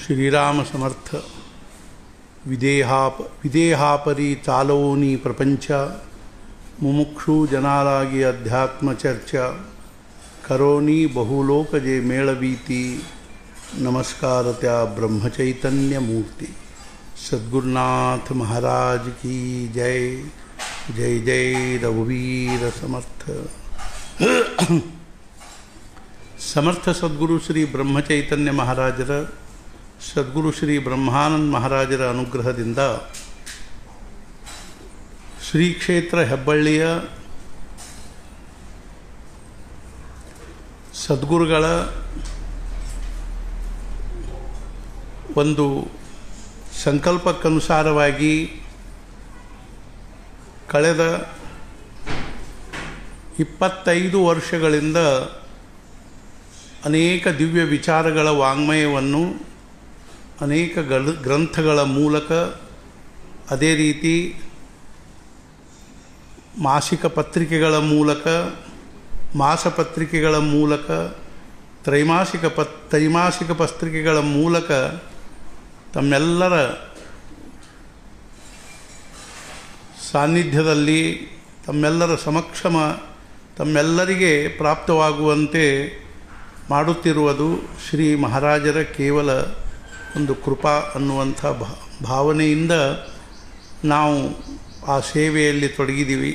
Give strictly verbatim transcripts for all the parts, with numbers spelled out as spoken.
ಶ್ರೀರಾಮ ಸಮರ್ಥ. ವಿದೇಹಾಪ ವಿದೇಹಾಪರಿ ಚಾಲೋನಿ ಪ್ರಪಂಚ ಮುಮುಕ್ಷು ಜನಾಲಾಗಿ ಅಧ್ಯಾತ್ಮ ಚರ್ಚಾ ಕರೋನಿ ಬಹುಲೋಕಜೆ ಮೇಳವೀತಿ ನಮಸ್ಕಾರತ್ಯ ಬ್ರಹ್ಮಚೈತನ್ಯ ಮೂರ್ತಿ. ಸದ್ಗುರುನಾಥ ಮಹಾರಾಜ್ ಕಿ ಜೈ. ಜೈ ಜೈ ರಘುವೀರ ಸಮರ್ಥ. ಸಮರ್ಥ ಸದ್ಗುರು ಶ್ರೀ ಬ್ರಹ್ಮಚೈತನ್ಯ ಮಹಾರಾಜರ ಸದ್ಗುರು ಶ್ರೀ ಬ್ರಹ್ಮಾನಂದ ಮಹಾರಾಜರ ಅನುಗ್ರಹದಿಂದ ಶ್ರೀ ಕ್ಷೇತ್ರ ಹೆಬ್ಬಳ್ಳಿಯ ಸದ್ಗುರುಗಳ ಒಂದು ಸಂಕಲ್ಪಕ್ಕನುಸಾರವಾಗಿ ಕಳೆದ ಇಪ್ಪತ್ತೈದು ವರ್ಷಗಳಿಂದ ಅನೇಕ ದಿವ್ಯ ವಿಚಾರಗಳ ವಾಂಗ್ಮಯವನ್ನು ಅನೇಕ ಗ್ರಂಥಗಳ ಮೂಲಕ, ಅದೇ ರೀತಿ ಮಾಸಿಕ ಪತ್ರಿಕೆಗಳ ಮೂಲಕ, ಮಾಸಪತ್ರಿಕೆಗಳ ಮೂಲಕ, ತ್ರೈಮಾಸಿಕ ಪತ್ ತ್ರೈಮಾಸಿಕ ಪತ್ರಿಕೆಗಳ ಮೂಲಕ ತಮ್ಮೆಲ್ಲರ ಸಾನ್ನಿಧ್ಯದಲ್ಲಿ ತಮ್ಮೆಲ್ಲರ ಸಮಕ್ಷಮ ತಮ್ಮೆಲ್ಲರಿಗೆ ಪ್ರಾಪ್ತವಾಗುವಂತೆ ಮಾಡುತ್ತಿರುವುದು ಶ್ರೀ ಮಹಾರಾಜರ ಕೇವಲ ಒಂದು ಕೃಪಾ ಅನ್ನುವಂಥ ಭಾವನೆಯಿಂದ ನಾವು ಆ ಸೇವೆಯಲ್ಲಿ ತೊಡಗಿದ್ದೀವಿ.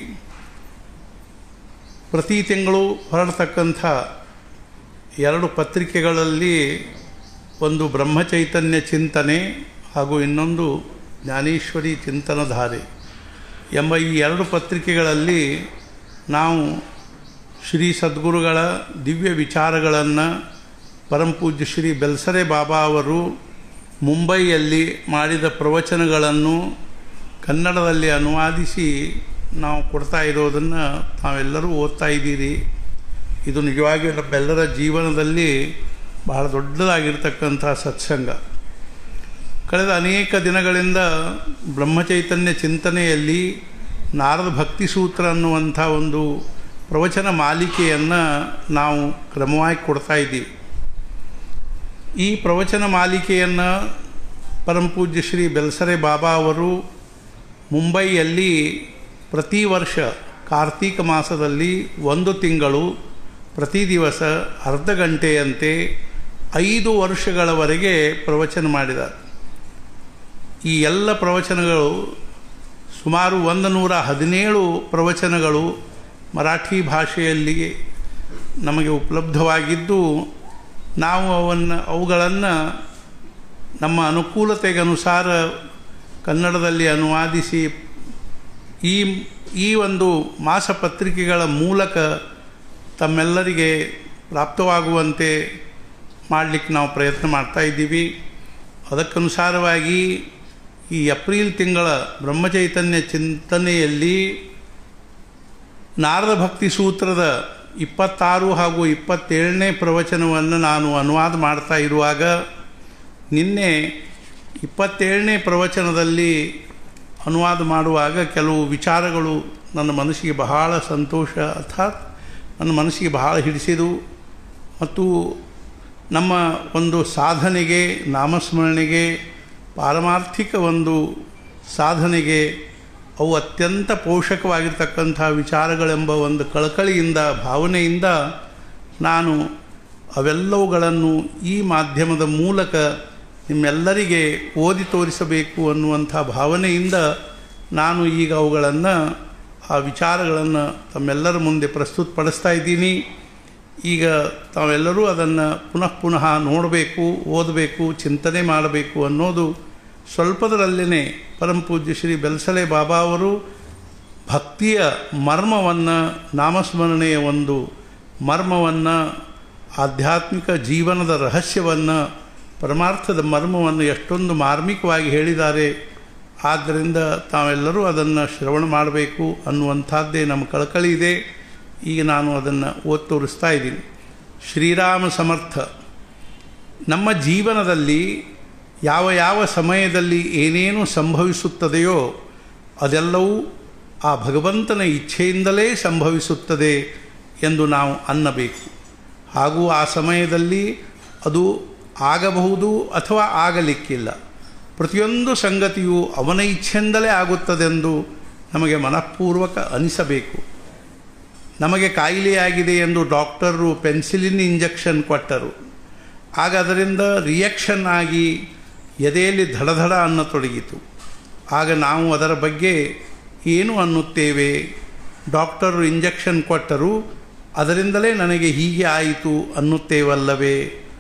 ಪ್ರತಿ ತಿಂಗಳು ಹೊರಡ್ತಕ್ಕಂಥ ಎರಡು ಪತ್ರಿಕೆಗಳಲ್ಲಿ ಒಂದು ಬ್ರಹ್ಮಚೈತನ್ಯ ಚಿಂತನೆ ಹಾಗೂ ಇನ್ನೊಂದು ಜ್ಞಾನೇಶ್ವರಿ ಚಿಂತನಧಾರೆ ಎಂಬ ಈ ಎರಡು ಪತ್ರಿಕೆಗಳಲ್ಲಿ ನಾವು ಶ್ರೀ ಸದ್ಗುರುಗಳ ದಿವ್ಯ ವಿಚಾರಗಳನ್ನು ಪರಮಪೂಜ್ಯ ಶ್ರೀ ಬೆಲ್ಸರೆ ಬಾಬಾ ಅವರು ಮುಂಬೈಯಲ್ಲಿ ಮಾಡಿದ ಪ್ರವಚನಗಳನ್ನು ಕನ್ನಡದಲ್ಲಿ ಅನುವಾದಿಸಿ ನಾವು ಕೊಡ್ತಾ ಇರೋದನ್ನು ತಾವೆಲ್ಲರೂ ಓದ್ತಾ ಇದ್ದೀರಿ. ಇದು ನಿಜವಾಗಿ ನಮ್ಮೆಲ್ಲರ ಜೀವನದಲ್ಲಿ ಬಹಳ ದೊಡ್ಡದಾಗಿರ್ತಕ್ಕಂಥ ಸತ್ಸಂಗ. ಕಳೆದ ಅನೇಕ ದಿನಗಳಿಂದ ಬ್ರಹ್ಮಚೈತನ್ಯ ಚಿಂತನೆಯಲ್ಲಿ ನಾರದ ಭಕ್ತಿ ಸೂತ್ರ ಅನ್ನುವಂಥ ಒಂದು ಪ್ರವಚನ ಮಾಲಿಕೆಯನ್ನು ನಾವು ಕ್ರಮವಾಗಿ ಕೊಡ್ತಾ ಇದ್ದೀವಿ. ಈ ಪ್ರವಚನ ಮಾಲಿಕೆಯನ್ನು ಪರಮಪೂಜ್ಯ ಶ್ರೀ ಬೆಲ್ಸರೆ ಬಾಬಾ ಅವರು ಮುಂಬೈಯಲ್ಲಿ ಪ್ರತಿ ವರ್ಷ ಕಾರ್ತೀಕ ಮಾಸದಲ್ಲಿ ಒಂದು ತಿಂಗಳು ಪ್ರತಿ ದಿವಸ ಅರ್ಧ ಗಂಟೆಯಂತೆ ಐದು ವರ್ಷಗಳವರೆಗೆ ಪ್ರವಚನ ಮಾಡಿದ್ದಾರೆ. ಈ ಎಲ್ಲ ಪ್ರವಚನಗಳು ಸುಮಾರು ಒಂದು ನೂರ ಹದಿನೇಳು ಪ್ರವಚನಗಳು ಮರಾಠಿ ಭಾಷೆಯಲ್ಲಿ ನಮಗೆ ಉಪಲಬ್ಧವಾಗಿದ್ದು, ನಾವು ಅವನ್ನು ಅವುಗಳನ್ನು ನಮ್ಮ ಅನುಕೂಲತೆಗೆ ಅನುಸಾರ ಕನ್ನಡದಲ್ಲಿ ಅನುವಾದಿಸಿ ಈ ಈ ಒಂದು ಮಾಸಪತ್ರಿಕೆಗಳ ಮೂಲಕ ತಮ್ಮೆಲ್ಲರಿಗೆ ಪ್ರಾಪ್ತವಾಗುವಂತೆ ಮಾಡಲಿಕ್ಕೆ ನಾವು ಪ್ರಯತ್ನ ಮಾಡ್ತಾಯಿದ್ದೀವಿ. ಅದಕ್ಕನುಸಾರವಾಗಿ ಈ ಏಪ್ರಿಲ್ ತಿಂಗಳ ಬ್ರಹ್ಮಚೈತನ್ಯ ಚಿಂತನೆಯಲ್ಲಿ ನಾರದ ಭಕ್ತಿ ಸೂತ್ರದ ಇಪ್ಪತ್ತಾರು ಹಾಗೂ ಇಪ್ಪತ್ತೇಳನೇ ಪ್ರವಚನವನ್ನು ನಾನು ಅನುವಾದ ಮಾಡ್ತಾ ಇರುವಾಗ ನಿನ್ನೆ ಇಪ್ಪತ್ತೇಳನೇ ಪ್ರವಚನದಲ್ಲಿ ಅನುವಾದ ಮಾಡುವಾಗ ಕೆಲವು ವಿಚಾರಗಳು ನನ್ನ ಮನಸ್ಸಿಗೆ ಬಹಳ ಸಂತೋಷ ಅರ್ಥಾತ್ ನನ್ನ ಮನಸ್ಸಿಗೆ ಬಹಳ ಹಿಡಿಸಿದವು. ಮತ್ತು ನಮ್ಮ ಒಂದು ಸಾಧನೆಗೆ, ನಾಮಸ್ಮರಣೆಗೆ, ಪಾರಮಾರ್ಥಿಕ ಒಂದು ಸಾಧನೆಗೆ ಅವು ಅತ್ಯಂತ ಪೋಷಕವಾಗಿರ್ತಕ್ಕಂಥ ವಿಚಾರಗಳೆಂಬ ಒಂದು ಕಳಕಳಿಯಿಂದ, ಭಾವನೆಯಿಂದ ನಾನು ಅವೆಲ್ಲವುಗಳನ್ನು ಈ ಮಾಧ್ಯಮದ ಮೂಲಕ ನಿಮ್ಮೆಲ್ಲರಿಗೆ ಓದಿ ತೋರಿಸಬೇಕು ಅನ್ನುವಂಥ ಭಾವನೆಯಿಂದ ನಾನು ಈಗ ಅವುಗಳನ್ನು ಆ ವಿಚಾರಗಳನ್ನು ತಮ್ಮೆಲ್ಲರ ಮುಂದೆ ಪ್ರಸ್ತುತಪಡಿಸ್ತಾ ಇದ್ದೀನಿ. ಈಗ ತಾವೆಲ್ಲರೂ ಅದನ್ನು ಪುನಃ ಪುನಃ ನೋಡಬೇಕು, ಓದಬೇಕು, ಚಿಂತನೆ ಮಾಡಬೇಕು ಅನ್ನೋದು ಸ್ವಲ್ಪದರಲ್ಲೇ ಪರಮಪೂಜ್ಯ ಶ್ರೀ ಬೆಲ್ಸರೆ ಬಾಬಾ ಅವರು ಭಕ್ತಿಯ ಮರ್ಮವನ್ನು, ನಾಮಸ್ಮರಣೆಯ ಒಂದು ಮರ್ಮವನ್ನು, ಆಧ್ಯಾತ್ಮಿಕ ಜೀವನದ ರಹಸ್ಯವನ್ನು, ಪರಮಾರ್ಥದ ಮರ್ಮವನ್ನು ಎಷ್ಟೊಂದು ಮಾರ್ಮಿಕವಾಗಿ ಹೇಳಿದ್ದಾರೆ. ಆದ್ದರಿಂದ ತಾವೆಲ್ಲರೂ ಅದನ್ನು ಶ್ರವಣ ಮಾಡಬೇಕು ಅನ್ನುವಂಥದ್ದೇ ನಮ್ಮ ಕಳಕಳಿ ಇದೆ. ಈಗ ನಾನು ಅದನ್ನು ಓದಿ ತೋರಿಸ್ತಾ ಇದ್ದೀನಿ. ಶ್ರೀರಾಮ ಸಮರ್ಥ. ನಮ್ಮ ಜೀವನದಲ್ಲಿ ಯಾವ ಯಾವ ಸಮಯದಲ್ಲಿ ಏನೇನು ಸಂಭವಿಸುತ್ತದೆಯೋ ಅದೆಲ್ಲವೂ ಆ ಭಗವಂತನ ಇಚ್ಛೆಯಿಂದಲೇ ಸಂಭವಿಸುತ್ತದೆ ಎಂದು ನಾವು ಅನ್ನಬೇಕು. ಹಾಗೂ ಆ ಸಮಯದಲ್ಲಿ ಅದು ಆಗಬಹುದು ಅಥವಾ ಆಗಲಿಕ್ಕಿಲ್ಲ. ಪ್ರತಿಯೊಂದು ಸಂಗತಿಯು ಅವನ ಇಚ್ಛೆಯಿಂದಲೇ ಆಗುತ್ತದೆಂದು ನಮಗೆ ಮನಃಪೂರ್ವಕ ಅನಿಸಬೇಕು. ನಮಗೆ ಕಾಯಿಲೆಯಾಗಿದೆ ಎಂದು ಡಾಕ್ಟರು ಪೆನ್ಸಿಲಿನ್ ಇಂಜೆಕ್ಷನ್ ಕೊಟ್ಟರು. ಆಗ ಅದರಿಂದ ರಿಯಾಕ್ಷನ್ ಆಗಿ ಎದೆಯಲ್ಲಿ ಧಡಧಡ ಅನ್ನತೊಡಗಿತು. ಆಗ ನಾವು ಅದರ ಬಗ್ಗೆ ಏನು ಅನ್ನುತ್ತೇವೆ? ಡಾಕ್ಟರು ಇಂಜೆಕ್ಷನ್ ಕೊಟ್ಟರು, ಅದರಿಂದಲೇ ನನಗೆ ಹೀಗೆ ಆಯಿತು ಅನ್ನುತ್ತೇವಲ್ಲವೇ?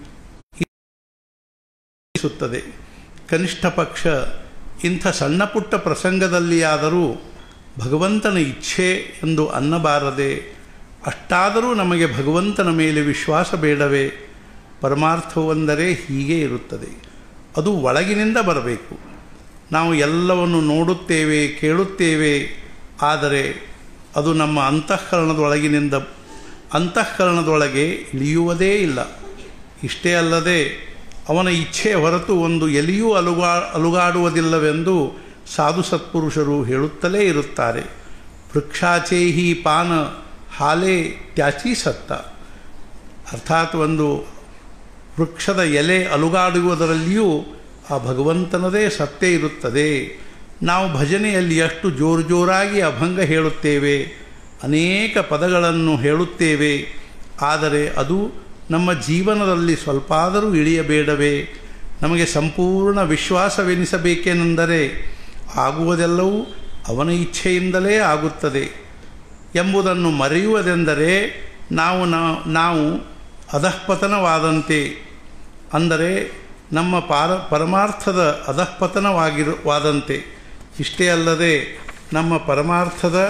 ಸುತ್ತದೆ. ಕನಿಷ್ಠ ಪಕ್ಷ ಇಂಥ ಸಣ್ಣ ಪುಟ್ಟ ಪ್ರಸಂಗದಲ್ಲಿಯಾದರೂ ಭಗವಂತನ ಇಚ್ಛೆ ಎಂದು ಅನ್ನಬಾರದೆ? ಅಷ್ಟಾದರೂ ನಮಗೆ ಭಗವಂತನ ಮೇಲೆ ವಿಶ್ವಾಸ ಬೇಡವೇ? ಪರಮಾರ್ಥವೆಂದರೆ ಹೀಗೆ ಇರುತ್ತದೆ. ಅದು ಒಳಗಿನಿಂದ ಬರಬೇಕು. ನಾವು ಎಲ್ಲವನ್ನು ನೋಡುತ್ತೇವೆ, ಕೇಳುತ್ತೇವೆ, ಆದರೆ ಅದು ನಮ್ಮ ಅಂತಃಕರಣದೊಳಗಿನಿಂದ ಅಂತಃಕರಣದೊಳಗೆ ಇಳಿಯುವುದೇ ಇಲ್ಲ. ಇಷ್ಟೇ ಅಲ್ಲದೆ ಅವನ ಇಚ್ಛೆ ಹೊರತು ಒಂದು ಎಲೆಯೂ ಅಲುಗಾ ಅಲುಗಾಡುವುದಿಲ್ಲವೆಂದು ಸಾಧು ಸತ್ಪುರುಷರು ಹೇಳುತ್ತಲೇ ಇರುತ್ತಾರೆ. ವೃಕ್ಷಾಚೇಹಿ ಪಾನ ಹಾಲೆ ತ್ಯಾಚಿ ಸತ್ತ. ಅರ್ಥಾತ್ ಒಂದು ವೃಕ್ಷದ ಎಲೆ ಅಲುಗಾಡುವುದರಲ್ಲಿಯೂ ಆ ಭಗವಂತನದೇ ಸತ್ಯ ಇರುತ್ತದೆ. ನಾವು ಭಜನೆಯಲ್ಲಿ ಎಷ್ಟು ಜೋರು ಜೋರಾಗಿ ಅಭಂಗ ಹೇಳುತ್ತೇವೆ, ಅನೇಕ ಪದಗಳನ್ನು ಹೇಳುತ್ತೇವೆ, ಆದರೆ ಅದು ನಮ್ಮ ಜೀವನದಲ್ಲಿ ಸ್ವಲ್ಪಾದರೂ ಇಳಿಯಬೇಡವೇ? ನಮಗೆ ಸಂಪೂರ್ಣ ವಿಶ್ವಾಸವೆನಿಸಬೇಕೆಂದರೆ ಆಗುವುದೆಲ್ಲವೂ ಅವನ ಇಚ್ಛೆಯಿಂದಲೇ ಆಗುತ್ತದೆ ಎಂಬುದನ್ನು ಮರೆಯುವುದೆಂದರೆ ನಾವು ನಾವು ಅಧಃಪತನವಾದಂತೆ, ಅಂದರೆ ನಮ್ಮ ಪಾರ ಪರಮಾರ್ಥದ ಅಧಃಪತನವಾಗಿರುವಾದಂತೆ. ಇಷ್ಟೇ ಅಲ್ಲದೆ ನಮ್ಮ ಪರಮಾರ್ಥದ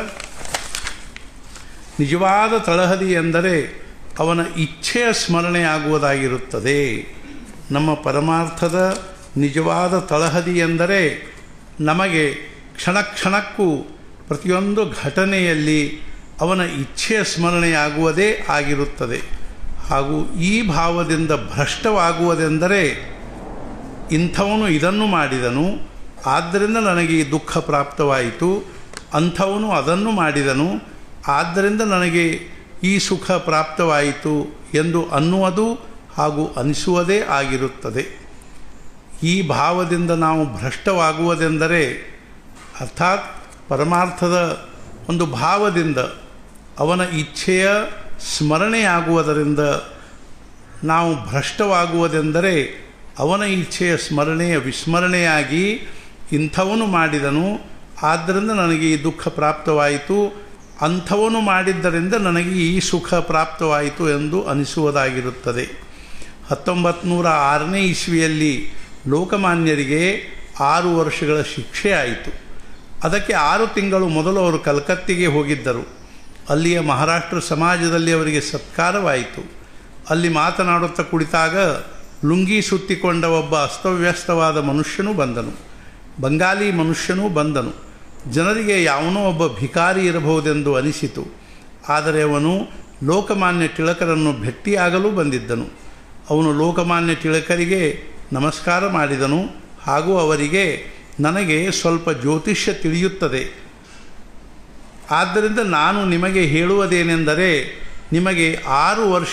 ನಿಜವಾದ ತಳಹದಿ ಎಂದರೆ ಅವನ ಇಚ್ಛೆಯ ಸ್ಮರಣೆಯಾಗುವುದಾಗಿರುತ್ತದೆ. ನಮ್ಮ ಪರಮಾರ್ಥದ ನಿಜವಾದ ತಳಹದಿ ಎಂದರೆ ನಮಗೆ ಕ್ಷಣ ಕ್ಷಣಕ್ಕೂ ಪ್ರತಿಯೊಂದು ಘಟನೆಯಲ್ಲಿ ಅವನ ಇಚ್ಛೆಯ ಸ್ಮರಣೆಯಾಗುವುದೇ ಆಗಿರುತ್ತದೆ. ಹಾಗೂ ಈ ಭಾವದಿಂದ ಭ್ರಷ್ಟವಾಗುವುದೆಂದರೆ ಇಂಥವನು ಇದನ್ನು ಮಾಡಿದನು, ಆದ್ದರಿಂದ ನನಗೆ ಈ ದುಃಖ ಪ್ರಾಪ್ತವಾಯಿತು, ಅಂಥವನು ಅದನ್ನು ಮಾಡಿದನು, ಆದ್ದರಿಂದ ನನಗೆ ಈ ಸುಖ ಪ್ರಾಪ್ತವಾಯಿತು ಎಂದು ಅನ್ನುವುದು ಹಾಗೂ ಅನಿಸುವುದೇ ಆಗಿರುತ್ತದೆ. ಈ ಭಾವದಿಂದ ನಾವು ಭ್ರಷ್ಟವಾಗುವುದೆಂದರೆ ಅರ್ಥಾತ್ ಪರಮಾರ್ಥದ ಒಂದು ಭಾವದಿಂದ ಅವನ ಇಚ್ಛೆಯ ಸ್ಮರಣೆಯಾಗುವುದರಿಂದ ನಾವು ಭ್ರಷ್ಟವಾಗುವುದೆಂದರೆ ಅವನ ಇಚ್ಛೆಯ ಸ್ಮರಣೆಯ ವಿಸ್ಮರಣೆಯಾಗಿ ಇಂಥವನು ಮಾಡಿದನು, ಆದ್ದರಿಂದ ನನಗೆ ಈ ದುಃಖ ಪ್ರಾಪ್ತವಾಯಿತು, ಅಂಥವನು ಮಾಡಿದ್ದರಿಂದ ನನಗೆ ಈ ಸುಖ ಪ್ರಾಪ್ತವಾಯಿತು ಎಂದು ಅನಿಸುವುದಾಗಿರುತ್ತದೆ. ಹತ್ತೊಂಬತ್ತು ನೂರ ಆರನೇ ಇಸ್ವಿಯಲ್ಲಿ ಲೋಕಮಾನ್ಯರಿಗೆ ಆರು ವರ್ಷಗಳ ಶಿಕ್ಷೆ ಆಯಿತು. ಅದಕ್ಕೆ ಆರು ತಿಂಗಳು ಮೊದಲು ಅವರು ಕಲ್ಕತ್ತಿಗೆ ಹೋಗಿದ್ದರು. ಅಲ್ಲಿಯ ಮಹಾರಾಷ್ಟ್ರ ಸಮಾಜದಲ್ಲಿ ಅವರಿಗೆ ಸತ್ಕಾರವಾಯಿತು. ಅಲ್ಲಿ ಮಾತನಾಡುತ್ತಾ ಕುಳಿತಾಗ ಲುಂಗಿ ಸುತ್ತಿಕೊಂಡ ಒಬ್ಬ ಅಸ್ತವ್ಯಸ್ತವಾದ ಮನುಷ್ಯನೂ ಬಂದನು. ಬಂಗಾಲಿ ಮನುಷ್ಯನೂ ಬಂದನು. ಜನರಿಗೆ ಯಾವನೋ ಒಬ್ಬ ಭಿಕಾರಿ ಇರಬಹುದೆಂದು ಅನಿಸಿತು. ಆದರೆ ಅವನು ಲೋಕಮಾನ್ಯ ತಿಲಕರನ್ನು ಭೇಟಿಯಾಗಲು ಬಂದಿದ್ದನು. ಅವನು ಲೋಕಮಾನ್ಯ ತಿಲಕರಿಗೆ ನಮಸ್ಕಾರ ಮಾಡಿದನು ಹಾಗೂ ಅವರಿಗೆ, ನನಗೆ ಸ್ವಲ್ಪ ಜ್ಯೋತಿಷ್ಯ ತಿಳಿಯುತ್ತದೆ, ಆದ್ದರಿಂದ ನಾನು ನಿಮಗೆ ಹೇಳುವುದೇನೆಂದರೆ ನಿಮಗೆ ಆರು ವರ್ಷ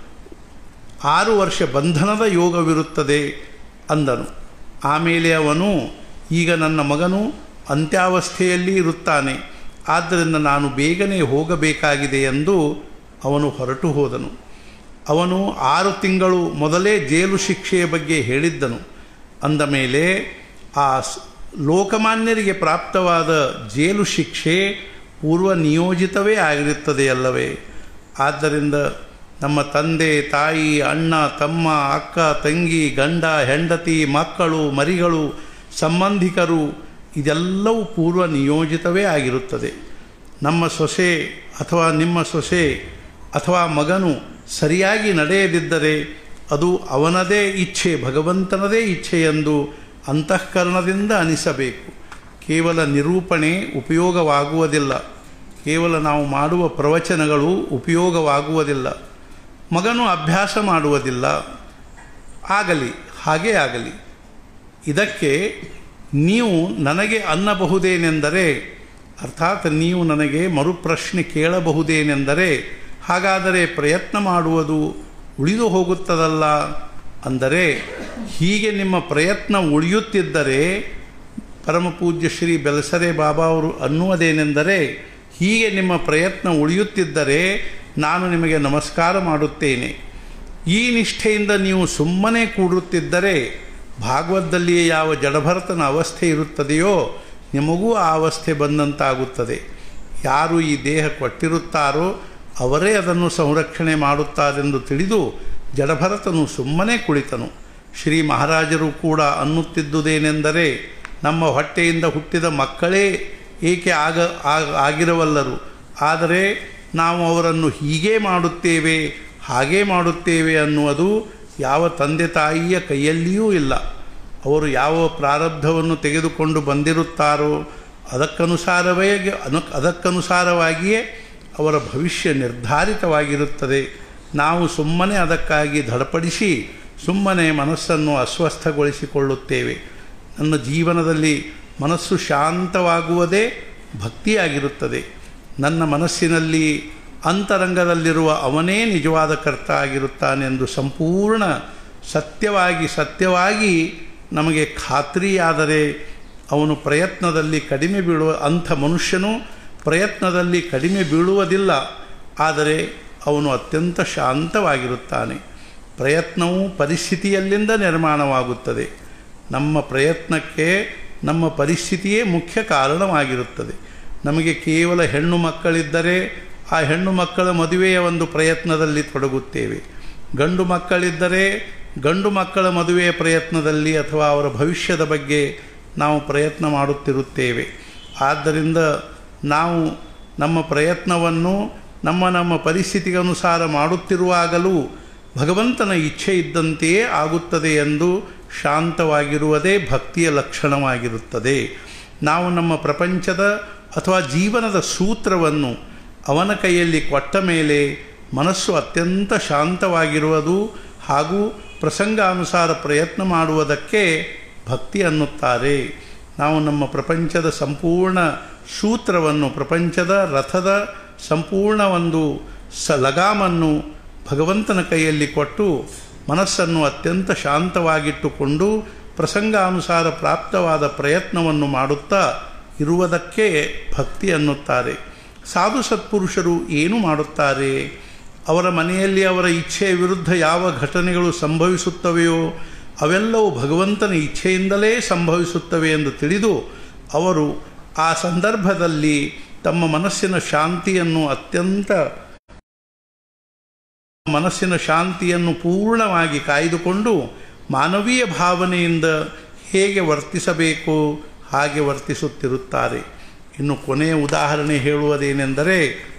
ಆರು ವರ್ಷ ಬಂಧನದ ಯೋಗವಿರುತ್ತದೆ ಅಂದನು. ಆಮೇಲೆ ಅವನು, ಈಗ ನನ್ನ ಮಗನು ಅಂತ್ಯಾವಸ್ಥೆಯಲ್ಲಿ ಇರುತ್ತಾನೆ, ಆದ್ದರಿಂದ ನಾನು ಬೇಗನೆ ಹೋಗಬೇಕಾಗಿದೆ ಎಂದು ಅವನು ಹೊರಟು ಹೋದನು. ಅವನು ಆರು ತಿಂಗಳು ಮೊದಲೇ ಜೈಲು ಶಿಕ್ಷೆಯ ಬಗ್ಗೆ ಹೇಳಿದ್ದನು. ಅಂದ ಮೇಲೆ ಆ ಲೋಕಮಾನ್ಯರಿಗೆ ಪ್ರಾಪ್ತವಾದ ಜೈಲು ಶಿಕ್ಷೆ ಪೂರ್ವ ನಿಯೋಜಿತವೇ ಆಗಿರುತ್ತದೆಯಲ್ಲವೇ? ಆದ್ದರಿಂದ ನಮ್ಮ ತಂದೆ, ತಾಯಿ, ಅಣ್ಣ, ತಮ್ಮ, ಅಕ್ಕ, ತಂಗಿ, ಗಂಡ, ಹೆಂಡತಿ, ಮಕ್ಕಳು, ಮರಿಗಳು, ಸಂಬಂಧಿಕರು ಇದೆಲ್ಲವೂ ಪೂರ್ವ ನಿಯೋಜಿತವೇ ಆಗಿರುತ್ತದೆ. ನಮ್ಮ ಸೊಸೆ ಅಥವಾ ನಿಮ್ಮ ಸೊಸೆ ಅಥವಾ ಮಗನು ಸರಿಯಾಗಿ ನಡೆಯದಿದ್ದರೆ ಅದು ಅವನದೇ ಇಚ್ಛೆ, ಭಗವಂತನದೇ ಇಚ್ಛೆ ಎಂದು ಅಂತಃಕರಣದಿಂದ ಅನಿಸಬೇಕು. ಕೇವಲ ನಿರೂಪಣೆ ಉಪಯೋಗವಾಗುವುದಿಲ್ಲ, ಕೇವಲ ನಾವು ಮಾಡುವ ಪ್ರವಚನಗಳು ಉಪಯೋಗವಾಗುವುದಿಲ್ಲ. ಮಗನು ಅಭ್ಯಾಸ ಮಾಡುವುದಿಲ್ಲ, ಆಗಲಿ, ಹಾಗೇ ಆಗಲಿ. ಇದಕ್ಕೆ ನೀವು ನನಗೆ ಅನ್ನಬಹುದೇನೆಂದರೆ, ಅರ್ಥಾತ್ ನೀವು ನನಗೆ ಮರುಪ್ರಶ್ನೆ ಕೇಳಬಹುದೇನೆಂದರೆ, ಹಾಗಾದರೆ ಪ್ರಯತ್ನ ಮಾಡುವುದು ಉಳಿದು ಹೋಗುತ್ತದಲ್ಲ ಅಂದರೆ ಹೀಗೆ ನಿಮ್ಮ ಪ್ರಯತ್ನ ಉಳಿಯುತ್ತಿದ್ದರೆ, ಪರಮಪೂಜ್ಯ ಶ್ರೀ ಬೆಲಸರೆ ಬಾಬಾ ಅವರು ಅನ್ನುವುದೇನೆಂದರೆ, ಹೀಗೆ ನಿಮ್ಮ ಪ್ರಯತ್ನ ಉಳಿಯುತ್ತಿದ್ದರೆ ನಾನು ನಿಮಗೆ ನಮಸ್ಕಾರ ಮಾಡುತ್ತೇನೆ. ಈ ನಿಷ್ಠೆಯಿಂದ ನೀವು ಸುಮ್ಮನೆ ಕೂಡುತ್ತಿದ್ದರೆ ಭಾಗವತದಲ್ಲಿಯೇ ಯಾವ ಜಡಭರತನ ಅವಸ್ಥೆ ಇರುತ್ತದೆಯೋ ನಿಮಗೂ ಆ ಅವಸ್ಥೆ ಬಂದಂತಾಗುತ್ತದೆ. ಯಾರು ಈ ದೇಹ ಕೊಟ್ಟಿರುತ್ತಾರೋ ಅವರೇ ಅದನ್ನು ಸಂರಕ್ಷಣೆ ಮಾಡುತ್ತಾರೆಂದು ತಿಳಿದು ಜಡಭರತನು ಸುಮ್ಮನೆ ಕುಳಿತನು. ಶ್ರೀ ಮಹಾರಾಜರು ಕೂಡ ಅನ್ನುತ್ತಿದ್ದುದೇನೆಂದರೆ, ನಮ್ಮ ಹೊಟ್ಟೆಯಿಂದ ಹುಟ್ಟಿದ ಮಕ್ಕಳೇ ಏಕೆ ಆಗ ಆಗಿರವಲ್ಲರು, ಆದರೆ ನಾವು ಅವರನ್ನು ಹೀಗೇ ಮಾಡುತ್ತೇವೆ ಹಾಗೇ ಮಾಡುತ್ತೇವೆ ಅನ್ನುವುದು ಯಾವ ತಂದೆ ತಾಯಿಯ ಕೈಯಲ್ಲಿಯೂ ಇಲ್ಲ. ಅವರು ಯಾವ ಪ್ರಾರಬ್ಧವನ್ನು ತೆಗೆದುಕೊಂಡು ಬಂದಿರುತ್ತಾರೋ ಅದಕ್ಕನುಸಾರವೇ ಅನು ಅದಕ್ಕನುಸಾರವಾಗಿಯೇ ಅವರ ಭವಿಷ್ಯ ನಿರ್ಧಾರಿತವಾಗಿರುತ್ತದೆ. ನಾವು ಸುಮ್ಮನೆ ಅದಕ್ಕಾಗಿ ಧಡಪಡಿಸಿ ಸುಮ್ಮನೆ ಮನಸ್ಸನ್ನು ಅಸ್ವಸ್ಥಗೊಳಿಸಿಕೊಳ್ಳುತ್ತೇವೆ. ನನ್ನ ಜೀವನದಲ್ಲಿ ಮನಸ್ಸು ಶಾಂತವಾಗುವುದೇ ಭಕ್ತಿಯಾಗಿರುತ್ತದೆ. ನನ್ನ ಮನಸ್ಸಿನಲ್ಲಿ ಅಂತರಂಗದಲ್ಲಿರುವ ಅವನೇ ನಿಜವಾದ ಕರ್ತ ಆಗಿರುತ್ತಾನೆಂದು ಸಂಪೂರ್ಣ ಸತ್ಯವಾಗಿ ಸತ್ಯವಾಗಿ ನಮಗೆ ಖಾತ್ರಿಯಾದರೆ ಅವನು ಪ್ರಯತ್ನದಲ್ಲಿ ಕಡಿಮೆ ಬೀಳುವ ಅಂಥ ಮನುಷ್ಯನು ಪ್ರಯತ್ನದಲ್ಲಿ ಕಡಿಮೆ ಬೀಳುವುದಿಲ್ಲ. ಆದರೆ ಅವನು ಅತ್ಯಂತ ಶಾಂತವಾಗಿರುತ್ತಾನೆ. ಪ್ರಯತ್ನವು ಪರಿಸ್ಥಿತಿಯಲ್ಲಿಂದ ನಿರ್ಮಾಣವಾಗುತ್ತದೆ. ನಮ್ಮ ಪ್ರಯತ್ನಕ್ಕೆ ನಮ್ಮ ಪರಿಸ್ಥಿತಿಯೇ ಮುಖ್ಯ ಕಾರಣವಾಗಿರುತ್ತದೆ. ನಮಗೆ ಕೇವಲ ಹೆಣ್ಣು ಮಕ್ಕಳಿದ್ದರೆ ಆ ಹೆಣ್ಣು ಮಕ್ಕಳ ಮದುವೆಯ ಒಂದು ಪ್ರಯತ್ನದಲ್ಲಿ ತೊಡಗುತ್ತೇವೆ. ಗಂಡು ಮಕ್ಕಳಿದ್ದರೆ ಗಂಡು ಮಕ್ಕಳ ಮದುವೆಯ ಪ್ರಯತ್ನದಲ್ಲಿ ಅಥವಾ ಅವರ ಭವಿಷ್ಯದ ಬಗ್ಗೆ ನಾವು ಪ್ರಯತ್ನ ಮಾಡುತ್ತಿರುತ್ತೇವೆ. ಆದ್ದರಿಂದ ನಾವು ನಮ್ಮ ಪ್ರಯತ್ನವನ್ನು ನಮ್ಮ ನಮ್ಮ ಪರಿಸ್ಥಿತಿಗನುಸಾರ ಮಾಡುತ್ತಿರುವಾಗಲೂ ಭಗವಂತನ ಇಚ್ಛೆ ಇದ್ದಂತೆಯೇ ಆಗುತ್ತದೆ ಎಂದು ಶಾಂತವಾಗಿರುವುದೇ ಭಕ್ತಿಯ ಲಕ್ಷಣವಾಗಿರುತ್ತದೆ. ನಾವು ನಮ್ಮ ಪ್ರಪಂಚದ ಅಥವಾ ಜೀವನದ ಸೂತ್ರವನ್ನು ಅವನ ಕೈಯಲ್ಲಿ ಕೊಟ್ಟ ಮೇಲೆ ಮನಸ್ಸು ಅತ್ಯಂತ ಶಾಂತವಾಗಿರುವುದು ಹಾಗೂ ಪ್ರಸಂಗಾನುಸಾರ ಪ್ರಯತ್ನ ಮಾಡುವುದಕ್ಕೆ ಭಕ್ತಿ ಅನ್ನುತ್ತಾರೆ. ನಾವು ನಮ್ಮ ಪ್ರಪಂಚದ ಸಂಪೂರ್ಣ ಸೂತ್ರವನ್ನು, ಪ್ರಪಂಚದ ರಥದ ಸಂಪೂರ್ಣ ಒಂದು ಸ ಲಗಾಮನ್ನು ಭಗವಂತನ ಕೈಯಲ್ಲಿ ಕೊಟ್ಟು ಮನಸ್ಸನ್ನು ಅತ್ಯಂತ ಶಾಂತವಾಗಿಟ್ಟುಕೊಂಡು ಪ್ರಸಂಗಾನುಸಾರ ಪ್ರಾಪ್ತವಾದ ಪ್ರಯತ್ನವನ್ನು ಮಾಡುತ್ತಾ ಇರುವುದಕ್ಕೆ ಭಕ್ತಿ ಅನ್ನುತ್ತಾರೆ. ಸಾಧು ಸತ್ಪುರುಷರು ಏನು ಮಾಡುತ್ತಾರೆ? ಅವರ ಮನೆಯಲ್ಲಿ ಅವರ ಇಚ್ಛೆಯ ವಿರುದ್ಧ ಯಾವ ಘಟನೆಗಳು ಸಂಭವಿಸುತ್ತವೆಯೋ ಅವೆಲ್ಲವೂ ಭಗವಂತನ ಇಚ್ಛೆಯಿಂದಲೇ ಸಂಭವಿಸುತ್ತವೆ ಎಂದು ತಿಳಿದು ಅವರು ಆ ಸಂದರ್ಭದಲ್ಲಿ ತಮ್ಮ ಮನಸ್ಸಿನ ಶಾಂತಿಯನ್ನು ಅತ್ಯಂತ ಮನಸ್ಸಿನ ಶಾಂತಿಯನ್ನು ಪೂರ್ಣವಾಗಿ ಕಾಯ್ದುಕೊಂಡು ಮಾನವೀಯ ಭಾವನೆಯಿಂದ ಹೇಗೆ ವರ್ತಿಸಬೇಕು ಹಾಗೆ ವರ್ತಿಸುತ್ತಿರುತ್ತಾರೆ. ಇನ್ನು ಕೊನೆಯ ಉದಾಹರಣೆ ಹೇಳುವುದೇನೆಂದರೆ,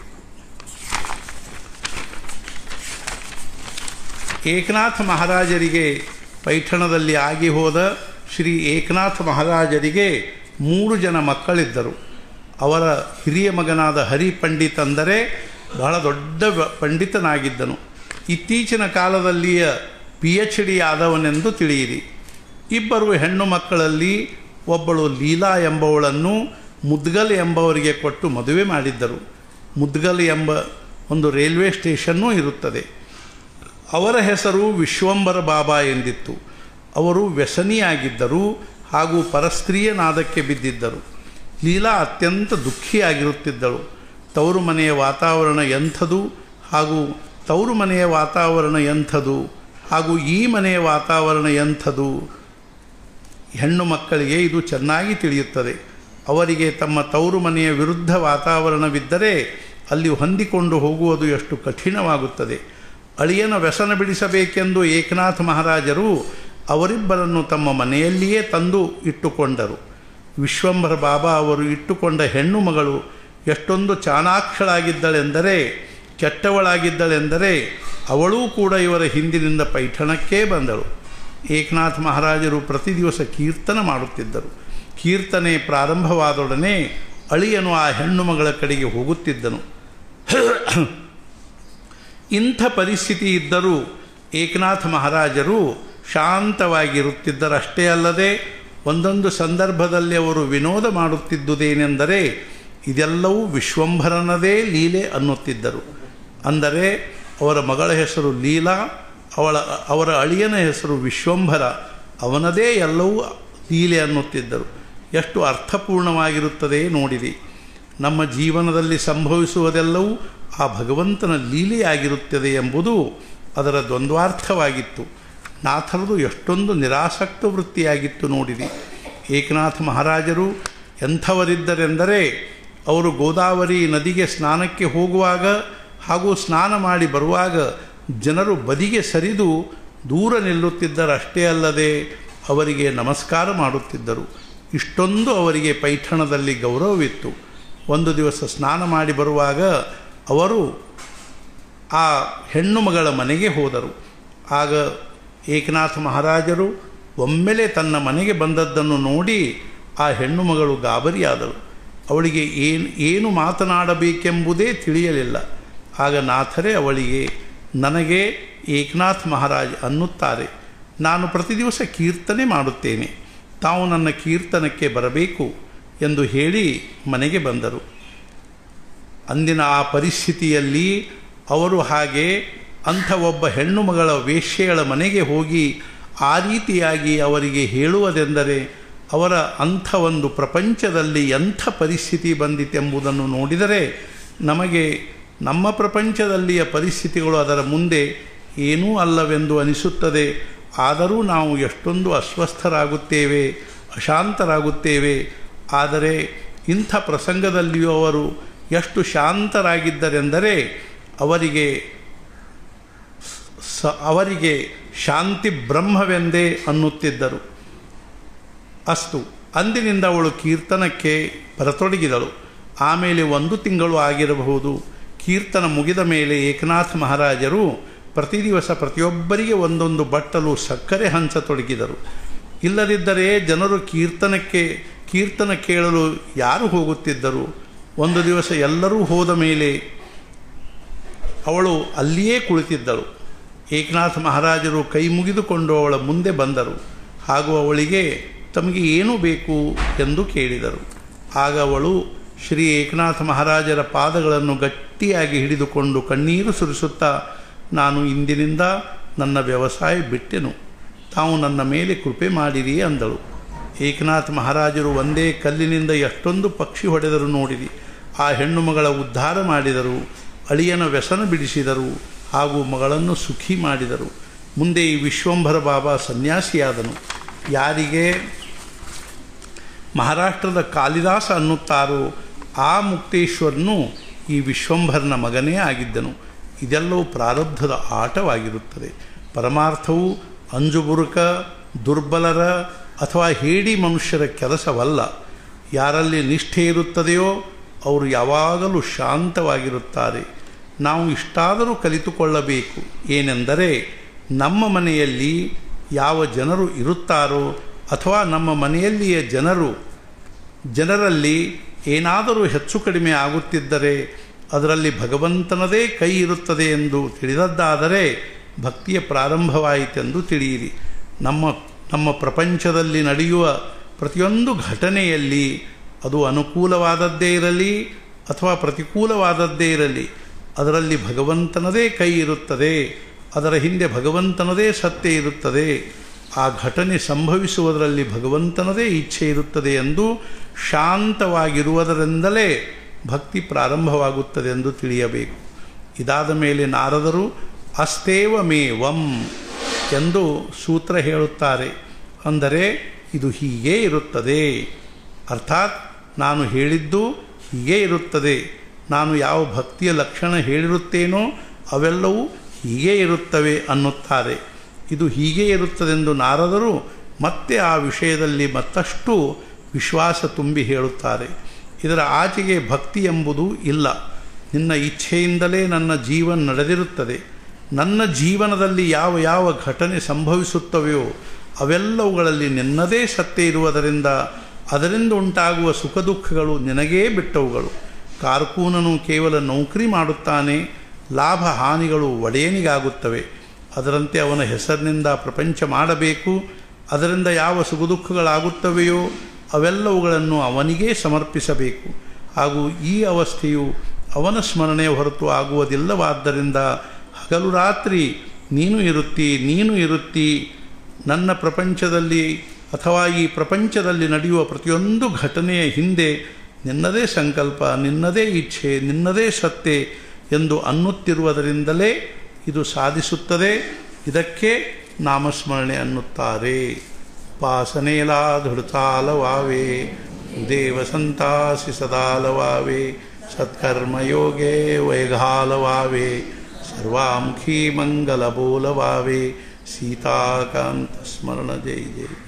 ಏಕನಾಥ ಮಹಾರಾಜರಿಗೆ ಪೈಠಣದಲ್ಲಿ ಆಗಿ ಹೋದ ಶ್ರೀ ಏಕನಾಥ ಮಹಾರಾಜರಿಗೆ ಮೂರು ಜನ ಮಕ್ಕಳಿದ್ದರು. ಅವರ ಹಿರಿಯ ಮಗನಾದ ಹರಿ ಪಂಡಿತ್ ಅಂದರೆ ಬಹಳ ದೊಡ್ಡ ಪಂಡಿತನಾಗಿದ್ದನು. ಇತ್ತೀಚಿನ ಕಾಲದಲ್ಲಿಯ ಪಿ ಎಚ್ ಡಿ ಆದವನೆಂದು ತಿಳಿಯಿರಿ. ಇಬ್ಬರು ಹೆಣ್ಣು ಮಕ್ಕಳಲ್ಲಿ ಒಬ್ಬಳು ಲೀಲಾ ಎಂಬವಳನ್ನು ಮುದ್ಗಲ್ ಎಂಬವರಿಗೆ ಕೊಟ್ಟು ಮದುವೆ ಮಾಡಿದ್ದರು. ಮುದ್ಗಲ್ ಎಂಬ ಒಂದು ರೈಲ್ವೆ ಸ್ಟೇಷನ್ನೂ ಇರುತ್ತದೆ. ಅವರ ಹೆಸರು ವಿಶ್ವಂಬರ ಬಾಬಾ ಎಂದಿತ್ತು. ಅವರು ವ್ಯಸನಿಯಾಗಿದ್ದರು ಹಾಗೂ ಪರಸ್ತ್ರೀಯ ನಾದಕ್ಕೆ ಬಿದ್ದಿದ್ದರು. ಲೀಲಾ ಅತ್ಯಂತ ದುಃಖಿಯಾಗಿರುತ್ತಿದ್ದಳು. ತವರು ಮನೆಯ ವಾತಾವರಣ ಎಂಥದು ಹಾಗೂ ತವರು ಮನೆಯ ವಾತಾವರಣ ಎಂಥದು ಹಾಗೂ ಈ ಮನೆಯ ವಾತಾವರಣ ಎಂಥದು ಹೆಣ್ಣು ಮಕ್ಕಳಿಗೆ ಇದು ಚೆನ್ನಾಗಿ ತಿಳಿಯುತ್ತದೆ. ಅವರಿಗೆ ತಮ್ಮ ತವರು ಮನೆಯ ವಿರುದ್ಧ ವಾತಾವರಣವಿದ್ದರೆ ಅಲ್ಲಿ ಹೊಂದಿಕೊಂಡು ಹೋಗುವುದು ಎಷ್ಟು ಕಠಿಣವಾಗುತ್ತದೆ. ಅಳಿಯನ ವ್ಯಸನ ಬಿಡಿಸಬೇಕೆಂದು ಏಕನಾಥ ಮಹಾರಾಜರು ಅವರಿಬ್ಬರನ್ನು ತಮ್ಮ ಮನೆಯಲ್ಲಿಯೇ ತಂದು ಇಟ್ಟುಕೊಂಡರು. ವಿಶ್ವಂಬರ ಬಾಬಾ ಅವರು ಇಟ್ಟುಕೊಂಡ ಹೆಣ್ಣು ಮಗಳು ಎಷ್ಟೊಂದು ಚಾಣಾಕ್ಷಳಾಗಿದ್ದಳೆಂದರೆ, ಕೆಟ್ಟವಳಾಗಿದ್ದಳೆಂದರೆ ಅವಳೂ ಕೂಡ ಇವರ ಹಿಂದಿನಿಂದ ಪೈಠಣಕ್ಕೇ ಬಂದಳು. ಏಕನಾಥ ಮಹಾರಾಜರು ಪ್ರತಿ ದಿವಸ ಕೀರ್ತನ ಮಾಡುತ್ತಿದ್ದರು. ಕೀರ್ತನೆ ಪ್ರಾರಂಭವಾದೊಡನೆ ಅಳಿಯನು ಆ ಹೆಣ್ಣು ಮಗಳ ಕಡೆಗೆ ಹೋಗುತ್ತಿದ್ದನು. ಇಂಥ ಪರಿಸ್ಥಿತಿ ಇದ್ದರೂ ಏಕನಾಥ ಮಹಾರಾಜರು ಶಾಂತವಾಗಿರುತ್ತಿದ್ದರಷ್ಟೇ ಅಲ್ಲದೆ ಒಂದೊಂದು ಸಂದರ್ಭದಲ್ಲಿ ಅವರು ವಿನೋದ ಮಾಡುತ್ತಿದ್ದುದೇನೆಂದರೆ ಇದೆಲ್ಲವೂ ವಿಶ್ವಂಭರನದೇ ಲೀಲೆ ಅನ್ನುತ್ತಿದ್ದರು. ಅಂದರೆ ಅವರ ಮಗಳ ಹೆಸರು ಲೀಲಾ, ಅವಳ ಅವರ ಅಳಿಯನ ಹೆಸರು ವಿಶ್ವಂಭರ. ಅವನದೇ ಎಲ್ಲವೂ ಲೀಲೆ ಅನ್ನುತ್ತಿದ್ದರು. ಎಷ್ಟು ಅರ್ಥಪೂರ್ಣವಾಗಿರುತ್ತದೆ ನೋಡಿರಿ. ನಮ್ಮ ಜೀವನದಲ್ಲಿ ಸಂಭವಿಸುವುದೆಲ್ಲವೂ ಆ ಭಗವಂತನ ಲೀಲೆಯಾಗಿರುತ್ತದೆ ಎಂಬುದು ಅದರ ದ್ವಂದ್ವಾರ್ಥವಾಗಿತ್ತು. ನಾಥರದು ಎಷ್ಟೊಂದು ನಿರಾಸಕ್ತ ವೃತ್ತಿಯಾಗಿತ್ತು ನೋಡಿರಿ. ಏಕನಾಥ ಮಹಾರಾಜರು ಎಂಥವರಿದ್ದರೆಂದರೆ, ಅವರು ಗೋದಾವರಿ ನದಿಗೆ ಸ್ನಾನಕ್ಕೆ ಹೋಗುವಾಗ ಹಾಗೂ ಸ್ನಾನ ಮಾಡಿ ಬರುವಾಗ ಜನರು ಬದಿಗೆ ಸರಿದು ದೂರ ನಿಲ್ಲುತ್ತಿದ್ದರಷ್ಟೇ ಅಲ್ಲದೆ ಅವರಿಗೆ ನಮಸ್ಕಾರ ಮಾಡುತ್ತಿದ್ದರು. ಇಷ್ಟೊಂದು ಅವರಿಗೆ ಪೈಠಣದಲ್ಲಿ ಗೌರವವಿತ್ತು. ಒಂದು ದಿವಸ ಸ್ನಾನ ಮಾಡಿ ಬರುವಾಗ ಅವರು ಆ ಹೆಣ್ಣು ಮಗಳ ಮನೆಗೆ ಹೋದರು. ಆಗ ಏಕನಾಥ ಮಹಾರಾಜರು ಒಮ್ಮೆಲೆ ತನ್ನ ಮನೆಗೆ ಬಂದದ್ದನ್ನು ನೋಡಿ ಆ ಹೆಣ್ಣು ಮಗಳು ಗಾಬರಿಯಾದಳು. ಅವಳಿಗೆ ಏನು ಏನು ಮಾತನಾಡಬೇಕೆಂಬುದೇ ತಿಳಿಯಲಿಲ್ಲ. ಆಗ ನಾಥರೇ ಅವಳಿಗೆ, ನನಗೆ ಏಕನಾಥ ಮಹಾರಾಜ್ ಅನ್ನುತ್ತಾರೆ, ನಾನು ಪ್ರತಿ ದಿವಸ ಕೀರ್ತನೆ ಮಾಡುತ್ತೇನೆ, ತಾವು ನನ್ನ ಕೀರ್ತನಕ್ಕೆ ಬರಬೇಕು ಎಂದು ಹೇಳಿ ಮನೆಗೆ ಬಂದರು. ಅಂದಿನ ಆ ಪರಿಸ್ಥಿತಿಯಲ್ಲಿ ಅವರು ಹಾಗೆ ಅಂಥ ಒಬ್ಬ ಹೆಣ್ಣು ಮಗಳ ವೇಶ್ಯೆಗಳ ಮನೆಗೆ ಹೋಗಿ ಆ ರೀತಿಯಾಗಿ ಅವರಿಗೆ ಹೇಳುವುದೆಂದರೆ ಅವರ ಅಂಥ ಒಂದು ಪ್ರಪಂಚದಲ್ಲಿ ಎಂಥ ಪರಿಸ್ಥಿತಿ ಬಂದಿತೆಂಬುದನ್ನು ನೋಡಿದರೆ ನಮಗೆ ನಮ್ಮ ಪ್ರಪಂಚದಲ್ಲಿಯ ಪರಿಸ್ಥಿತಿಗಳು ಅದರ ಮುಂದೆ ಏನೂ ಅಲ್ಲವೆಂದು ಅನಿಸುತ್ತದೆ. ಆದರೂ ನಾವು ಎಷ್ಟೊಂದು ಅಸ್ವಸ್ಥರಾಗುತ್ತೇವೆ, ಅಶಾಂತರಾಗುತ್ತೇವೆ. ಆದರೆ ಇಂಥ ಪ್ರಸಂಗದಲ್ಲಿಯೂ ಅವರು ಎಷ್ಟು ಶಾಂತರಾಗಿದ್ದರೆಂದರೆ ಅವರಿಗೆ ಸ ಅವರಿಗೆ ಶಾಂತಿ ಬ್ರಹ್ಮವೆಂದೇ ಅನ್ನುತ್ತಿದ್ದರು. ಅಸ್ತು, ಅಂದಿನಿಂದ ಅವಳು ಕೀರ್ತನಕ್ಕೆ ಬರತೊಡಗಿದಳು. ಆಮೇಲೆ ಒಂದು ತಿಂಗಳು ಆಗಿರಬಹುದು. ಕೀರ್ತನ ಮುಗಿದ ಮೇಲೆ ಏಕನಾಥ ಮಹಾರಾಜರು ಪ್ರತಿ ದಿವಸ ಪ್ರತಿಯೊಬ್ಬರಿಗೆ ಒಂದೊಂದು ಬಟ್ಟಲು ಸಕ್ಕರೆ ಹಂಚತೊಡಗಿದರು. ಇಲ್ಲದಿದ್ದರೆ ಜನರು ಕೀರ್ತನಕ್ಕೆ ಕೀರ್ತನ ಕೇಳಲು ಯಾರು ಹೋಗುತ್ತಿದ್ದರು? ಒಂದು ದಿವಸ ಎಲ್ಲರೂ ಹೋದ ಮೇಲೆ ಅವಳು ಅಲ್ಲಿಯೇ ಕುಳಿತಿದ್ದಳು. ಏಕನಾಥ ಮಹಾರಾಜರು ಕೈ ಮುಗಿದುಕೊಂಡು ಅವಳ ಮುಂದೆ ಬಂದರು ಹಾಗೂ ಅವಳಿಗೆ ತಮಗೆ ಏನು ಬೇಕು ಎಂದು ಕೇಳಿದರು. ಆಗ ಅವಳು ಶ್ರೀ ಏಕನಾಥ ಮಹಾರಾಜರ ಪಾದಗಳನ್ನು ಗಟ್ಟಿಯಾಗಿ ಹಿಡಿದುಕೊಂಡು ಕಣ್ಣೀರು ಸುರಿಸುತ್ತಾ, ನಾನು ಇಂದಿನಿಂದ ನನ್ನ ವ್ಯವಸಾಯ ಬಿಟ್ಟೆನು, ತಾವು ನನ್ನ ಮೇಲೆ ಕೃಪೆ ಮಾಡಿರಿ ಅಂದಳು. ಏಕನಾಥ ಮಹಾರಾಜರು ಒಂದೇ ಕಲ್ಲಿನಿಂದ ಎಷ್ಟೊಂದು ಪಕ್ಷಿ ಹೊಡೆದರು ನೋಡಿರಿ. ಆ ಹೆಣ್ಣು ಮಗಳ ಉದ್ಧಾರ ಮಾಡಿದರು, ಅಳಿಯನ ವ್ಯಸನ ಬಿಡಿಸಿದರು ಹಾಗೂ ಮಗಳನ್ನು ಸುಖಿ ಮಾಡಿದರು. ಮುಂದೆ ಈ ವಿಶ್ವಂಭರ ಬಾಬಾ ಸನ್ಯಾಸಿಯಾದನು. ಯಾರಿಗೆ ಮಹಾರಾಷ್ಟ್ರದ ಕಾಳಿದಾಸ ಅನ್ನುತ್ತಾರೋ ಆ ಮುಕ್ತೇಶ್ವರನು ಈ ವಿಶ್ವಂಭರನ ಮಗನೇ ಆಗಿದ್ದನು. ಇದೆಲ್ಲವೂ ಪ್ರಾರಬ್ಧದ ಆಟವಾಗಿರುತ್ತದೆ. ಪರಮಾರ್ಥವು ಅಂಜುಬುರುಕ, ದುರ್ಬಲರ ಅಥವಾ ಹೇಡಿ ಮನುಷ್ಯರ ಕೆಲಸವಲ್ಲ. ಯಾರಲ್ಲಿ ನಿಷ್ಠೆ ಇರುತ್ತದೆಯೋ ಅವರು ಯಾವಾಗಲೂ ಶಾಂತವಾಗಿರುತ್ತಾರೆ. ನಾವು ಇಷ್ಟಾದರೂ ಕಲಿತುಕೊಳ್ಳಬೇಕು. ಏನೆಂದರೆ, ನಮ್ಮ ಮನೆಯಲ್ಲಿ ಯಾವ ಜನರು ಇರುತ್ತಾರೋ ಅಥವಾ ನಮ್ಮ ಮನೆಯಲ್ಲಿಯ ಜನರು ಜನರಲ್ಲಿ ಏನಾದರೂ ಹೆಚ್ಚು ಕಡಿಮೆ ಆಗುತ್ತಿದ್ದರೆ ಅದರಲ್ಲಿ ಭಗವಂತನದೇ ಕೈ ಇರುತ್ತದೆ ಎಂದು ತಿಳಿದದ್ದಾದರೆ ಭಕ್ತಿಯ ಪ್ರಾರಂಭವಾಯಿತೆಂದು ತಿಳಿಯಿರಿ. ನಮ್ಮ ನಮ್ಮ ಪ್ರಪಂಚದಲ್ಲಿ ನಡೆಯುವ ಪ್ರತಿಯೊಂದು ಘಟನೆಯಲ್ಲಿ ಅದು ಅನುಕೂಲವಾದದ್ದೇ ಇರಲಿ ಅಥವಾ ಪ್ರತಿಕೂಲವಾದದ್ದೇ ಇರಲಿ, ಅದರಲ್ಲಿ ಭಗವಂತನದೇ ಕೈ ಇರುತ್ತದೆ. ಅದರ ಹಿಂದೆ ಭಗವಂತನದೇ ಸತ್ಯ ಇರುತ್ತದೆ. ಆ ಘಟನೆ ಸಂಭವಿಸುವುದರಲ್ಲಿ ಭಗವಂತನದೇ ಇಚ್ಛೆ ಇರುತ್ತದೆ ಎಂದು ಶಾಂತವಾಗಿರುವುದರಿಂದಲೇ ಭಕ್ತಿ ಪ್ರಾರಂಭವಾಗುತ್ತದೆ ಎಂದು ತಿಳಿಯಬೇಕು. ಇದಾದ ಮೇಲೆ ನಾರದರು ಅಸ್ತೇವ ಮೇ ವಂ ಎಂದು ಸೂತ್ರ ಹೇಳುತ್ತಾರೆ. ಅಂದರೆ ಇದು ಹೀಗೇ ಇರುತ್ತದೆ, ಅರ್ಥಾತ್ ನಾನು ಹೇಳಿದ್ದು ಹೀಗೇ ಇರುತ್ತದೆ, ನಾನು ಯಾವ ಭಕ್ತಿಯ ಲಕ್ಷಣ ಹೇಳಿರುತ್ತೇನೋ ಅವೆಲ್ಲವೂ ಹೀಗೇ ಇರುತ್ತವೆ ಅನ್ನುತ್ತಾರೆ. ಇದು ಹೀಗೇ ಇರುತ್ತದೆಂದು ನಾರದರು ಮತ್ತೆ ಆ ವಿಷಯದಲ್ಲಿ ಮತ್ತಷ್ಟು ವಿಶ್ವಾಸ ತುಂಬಿ ಹೇಳುತ್ತಾರೆ. ಇದರ ಆಚೆಗೆ ಭಕ್ತಿ ಎಂಬುದು ಇಲ್ಲ. ನಿನ್ನ ಇಚ್ಛೆಯಿಂದಲೇ ನನ್ನ ಜೀವನ ನಡೆದಿರುತ್ತದೆ. ನನ್ನ ಜೀವನದಲ್ಲಿ ಯಾವ ಯಾವ ಘಟನೆ ಸಂಭವಿಸುತ್ತವೆಯೋ ಅವೆಲ್ಲವುಗಳಲ್ಲಿ ನಿನ್ನದೇ ಸತ್ಯ ಇರುವುದರಿಂದ ಅದರಿಂದ ಉಂಟಾಗುವ ಸುಖ ದುಃಖಗಳು ನಿನಗೇ ಬಿಟ್ಟವುಗಳು. ಕಾರ್ಕೂನನು ಕೇವಲ ನೌಕರಿ ಮಾಡುತ್ತಾನೆ, ಲಾಭ ಹಾನಿಗಳು ಒಡೆಯನಿಗಾಗುತ್ತವೆ. ಅದರಂತೆ ಅವನ ಹೆಸರಿನಿಂದ ಪ್ರಪಂಚ ಮಾಡಬೇಕು. ಅದರಿಂದ ಯಾವ ಸುಖ ದುಃಖಗಳಾಗುತ್ತವೆಯೋ ಅವೆಲ್ಲವುಗಳನ್ನು ಅವನಿಗೇ ಸಮರ್ಪಿಸಬೇಕು. ಹಾಗೂ ಈ ಅವಸ್ಥೆಯು ಅವನ ಸ್ಮರಣೆಯ ಹೊರತು ಆಗುವುದಿಲ್ಲವಾದ್ದರಿಂದ ಹಗಲು ರಾತ್ರಿ ನೀನು ಇರುತ್ತಿ ನೀನು ಇರುತ್ತಿ ನನ್ನ ಪ್ರಪಂಚದಲ್ಲಿ ಅಥವಾ ಈ ಪ್ರಪಂಚದಲ್ಲಿ ನಡೆಯುವ ಪ್ರತಿಯೊಂದು ಘಟನೆಯ ಹಿಂದೆ ನಿನ್ನದೇ ಸಂಕಲ್ಪ, ನಿನ್ನದೇ ಇಚ್ಛೆ, ನಿನ್ನದೇ ಸತ್ತೆ ಎಂದು ಅನ್ನುತ್ತಿರುವುದರಿಂದಲೇ ಇದು ಸಾಧಿಸುತ್ತದೆ. ಇದಕ್ಕೆ ನಾಮಸ್ಮರಣೆ ಅನ್ನುತ್ತಾರೆ. ಉಪಾಸನೇಲಾ ಧೃತಾಲವಾವೆ ದೇವಸಂತಾಸಿ ಸದಾಲವಾವೆ ಸತ್ಕರ್ಮಯೋಗೇ ವೈಘಾಲವಾವೆ ಸರ್ವಾಂಖಿ ಮಂಗಲಬೋಲವಾವೆ ಸೀತಾಕಾಂತ ಸ್ಮರಣ ಜೈ ಜೈ.